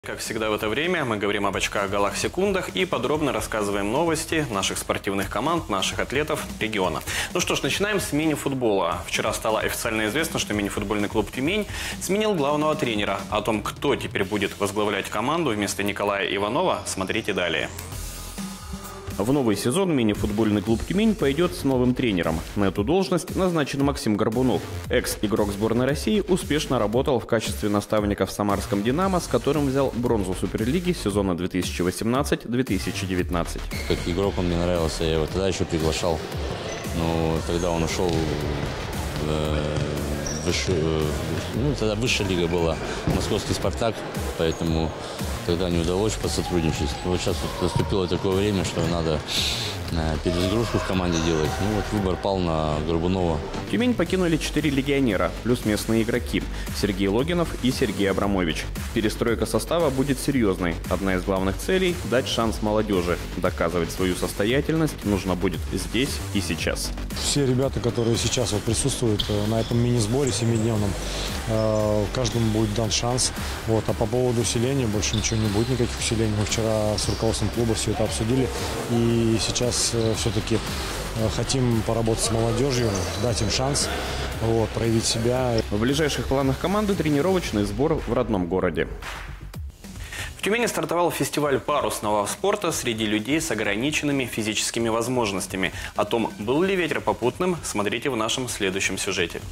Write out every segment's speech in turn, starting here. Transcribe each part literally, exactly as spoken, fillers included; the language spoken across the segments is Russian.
Как всегда в это время мы говорим об очках, голах, секундах и подробно рассказываем новости наших спортивных команд, наших атлетов региона. Ну что ж, начинаем с мини-футбола. Вчера стало официально известно, что мини-футбольный клуб «Тюмень» сменил главного тренера. О том, кто теперь будет возглавлять команду вместо Николая Иванова, смотрите далее. В новый сезон мини-футбольный клуб «Тюмень» пойдет с новым тренером. На эту должность назначен Максим Горбунов. Экс-игрок сборной России успешно работал в качестве наставника в самарском «Динамо», с которым взял бронзу Суперлиги сезона две тысячи восемнадцать — две тысячи девятнадцать. Как игрок он мне нравился, я его тогда еще приглашал. Но тогда он ушел в высшую, ну, тогда высшая лига была, московский «Спартак», поэтому тогда не удалось посотрудничать. Вот сейчас вот наступило такое время, что надо перезагрузку в команде делать. Ну вот выбор пал на Горбунова. Тюмень покинули четыре легионера, плюс местные игроки – Сергей Логинов и Сергей Абрамович. Перестройка состава будет серьезной. Одна из главных целей – дать шанс молодежи. Доказывать свою состоятельность нужно будет здесь и сейчас. Все ребята, которые сейчас вот присутствуют на этом мини-сборе семидневном, каждому будет дан шанс. Вот. А по поводу усиления больше ничего не будет, никаких усилений. Мы вчера с руководством клуба все это обсудили. И сейчас все-таки хотим поработать с молодежью, дать им шанс, вот, проявить себя. В ближайших планах команды тренировочный сбор в родном городе. В Тюмени стартовал фестиваль парусного спорта среди людей с ограниченными физическими возможностями. О том, был ли ветер попутным, смотрите в нашем следующем сюжете.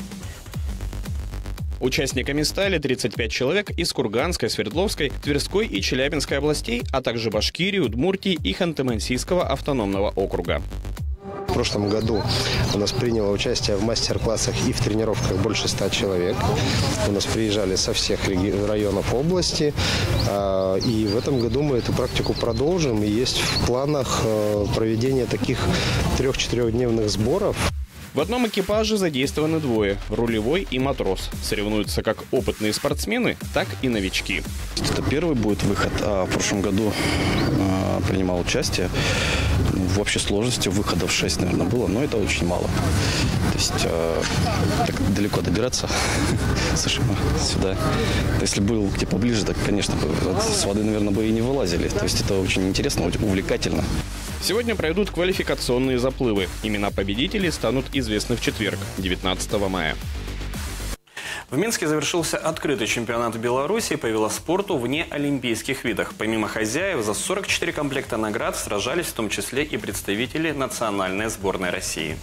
Участниками стали тридцать пять человек из Курганской, Свердловской, Тверской и Челябинской областей, а также Башкирии, Удмуртии и Ханты-Мансийского автономного округа. В прошлом году у нас приняло участие в мастер-классах и в тренировках больше ста человек. У нас приезжали со всех районов области. И в этом году мы эту практику продолжим. И есть в планах проведение таких трех-четырехдневных сборов. В одном экипаже задействованы двое – рулевой и матрос. Соревнуются как опытные спортсмены, так и новички. Это первый будет выход, а в прошлом году а, принимал участие. В общей сложности выходов шесть, наверное, было, но это очень мало. То есть а, так далеко добираться с Ишима сюда. Если был где поближе, так, конечно, с воды, наверное, бы и не вылазили. То есть это очень интересно, увлекательно. Сегодня пройдут квалификационные заплывы. Имена победителей станут известны в четверг, девятнадцатого мая. В Минске завершился открытый чемпионат Беларуси по велоспорту вне олимпийских видах. Помимо хозяев, за сорок четыре комплекта наград сражались в том числе и представители национальной сборной России.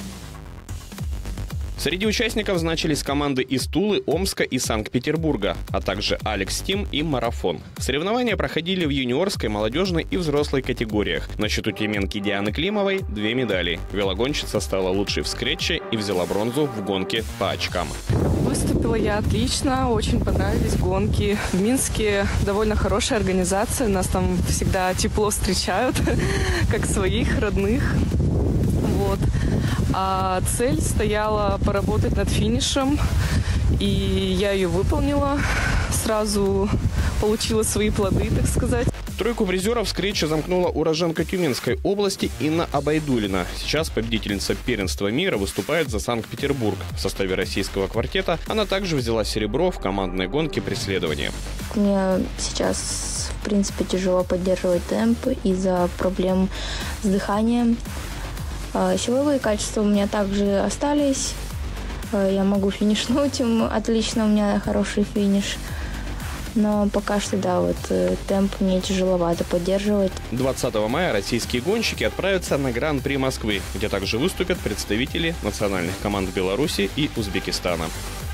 Среди участников значились команды из Тулы, Омска и Санкт-Петербурга, а также Алекс Тим и Марафон. Соревнования проходили в юниорской, молодежной и взрослой категориях. На счету тюменки Дианы Климовой – две медали. Велогонщица стала лучшей в скретче и взяла бронзу в гонке по очкам. Выступила я отлично, очень понравились гонки. В Минске довольно хорошая организация, нас там всегда тепло встречают, как своих, родных. Вот. А цель стояла поработать над финишем, и я ее выполнила. Сразу получила свои плоды, так сказать. Тройку призеров скретча замкнула уроженка Тюменской области Инна Абайдулина. Сейчас победительница первенства мира выступает за Санкт-Петербург. В составе российского квартета она также взяла серебро в командной гонке преследования. Мне сейчас, в принципе, тяжело поддерживать темп из-за проблем с дыханием. Силовые качества у меня также остались. Я могу финишнуть отлично, у меня хороший финиш. Но пока что, да, вот темп мне тяжеловато поддерживать. двадцатого мая российские гонщики отправятся на Гран-при Москвы, где также выступят представители национальных команд Беларуси и Узбекистана.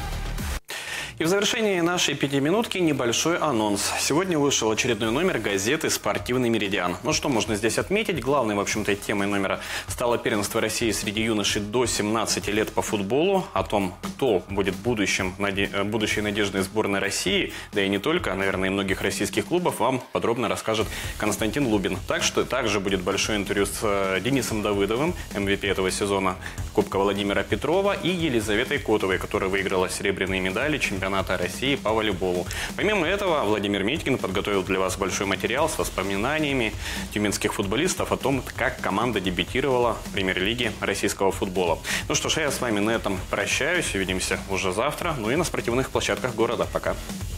И в завершении нашей пятиминутки небольшой анонс. Сегодня вышел очередной номер газеты «Спортивный Меридиан». Ну что можно здесь отметить? Главной, в общем-то, темой номера стало первенство России среди юношей до семнадцати лет по футболу. О том, кто будет будущим, будущей надеждой сборной России, да и не только, наверное, и многих российских клубов, вам подробно расскажет Константин Лубин. Так что также будет большое интервью с Денисом Давыдовым, эм ви пи этого сезона Кубка Владимира Петрова, и Елизаветой Котовой, которая выиграла серебряные медали чемпионата России по волейболу. Помимо этого, Владимир Митькин подготовил для вас большой материал с воспоминаниями тюменских футболистов о том, как команда дебютировала в премьер-лиге российского футбола. Ну что ж, я с вами на этом прощаюсь. Увидимся уже завтра. Ну и на спортивных площадках города. Пока.